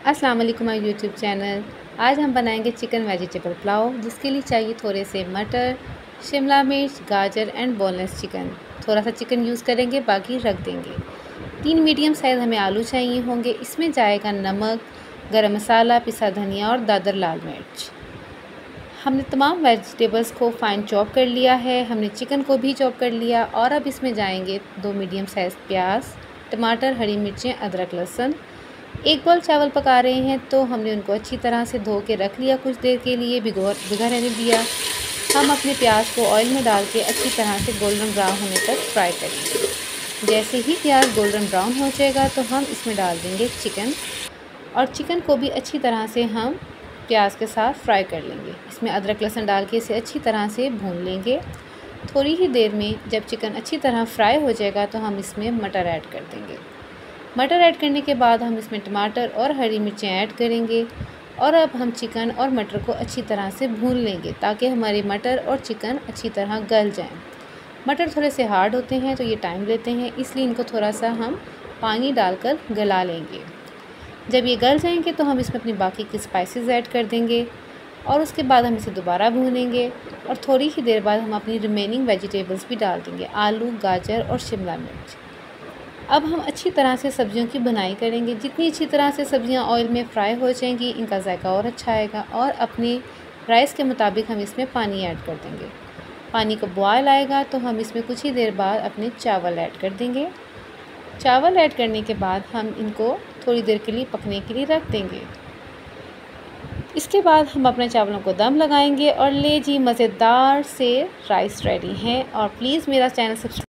अस्सलाम वालेकुम my YouTube channel. आज हम बनाएंगे चिकन वेजिटेबल पुलाव, जिसके लिए चाहिए थोड़े से मटर, शिमला मिर्च, गाजर एंड बोनलेस चिकन। थोड़ा सा चिकन यूज़ करेंगे, बाकी रख देंगे। 3 मीडियम साइज़ हमें आलू चाहिए होंगे। इसमें जाएगा नमक, गरम मसाला, पिसा धनिया और दादर लाल मिर्च। हमने तमाम वेजिटेबल्स को फ़ाइन चॉप कर लिया है। हमने चिकन को भी चॉप कर लिया। और अब इसमें जाएंगे 2 मीडियम साइज़ प्याज, टमाटर, हरी मिर्चें, अदरक, लहसुन। 1 बाउल चावल पका रहे हैं तो हमने उनको अच्छी तरह से धो के रख लिया, कुछ देर के लिए भिगा रहने दिया। हम अपने प्याज को ऑयल में डाल के अच्छी तरह से गोल्डन ब्राउन होने तक फ्राई करेंगे। जैसे ही प्याज गोल्डन ब्राउन हो जाएगा तो हम इसमें डाल देंगे चिकन, और चिकन को भी अच्छी तरह से हम प्याज के साथ फ्राई कर लेंगे। इसमें अदरक लहसुन डाल के इसे अच्छी तरह से भून लेंगे। थोड़ी ही देर में जब चिकन अच्छी तरह फ्राई हो जाएगा तो हम इसमें मटर ऐड कर देंगे। मटर ऐड करने के बाद हम इसमें टमाटर और हरी मिर्चें ऐड करेंगे। और अब हम चिकन और मटर को अच्छी तरह से भून लेंगे ताकि हमारे मटर और चिकन अच्छी तरह गल जाएं। मटर थोड़े से हार्ड होते हैं तो ये टाइम लेते हैं, इसलिए इनको थोड़ा सा हम पानी डालकर गला लेंगे। जब ये गल जाएंगे तो हम इसमें अपनी बाकी की स्पाइसेस ऐड कर देंगे, और उसके बाद हम इसे दोबारा भूनेंगे। और थोड़ी ही देर बाद हम अपनी रिमेनिंग वेजिटेबल्स भी डाल देंगे, आलू, गाजर और शिमला मिर्च। अब हम अच्छी तरह से सब्जियों की बुनाई करेंगे। जितनी अच्छी तरह से सब्जियां ऑयल में फ्राई हो जाएंगी, इनका जायका और अच्छा आएगा। और अपने राइस के मुताबिक हम इसमें पानी ऐड कर देंगे। पानी को बॉयल आएगा तो हम इसमें कुछ ही देर बाद अपने चावल ऐड कर देंगे। चावल ऐड करने के बाद हम इनको थोड़ी देर के लिए पकने के लिए रख देंगे। इसके बाद हम अपने चावलों को दम लगाएंगे और ले जी, मज़ेदार से राइस रेडी हैं। और प्लीज़ मेरा चैनल सब्सक्राइब